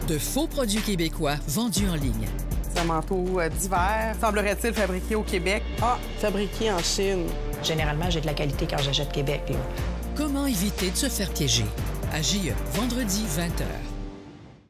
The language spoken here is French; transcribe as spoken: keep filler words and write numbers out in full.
De faux produits québécois vendus en ligne. C'est un manteau euh, d'hiver, semblerait-il fabriqué au Québec. Ah, fabriqué en Chine. Généralement, j'ai de la qualité quand j'achète Québec, là. Comment éviter de se faire piéger? À J E, vendredi vingt heures.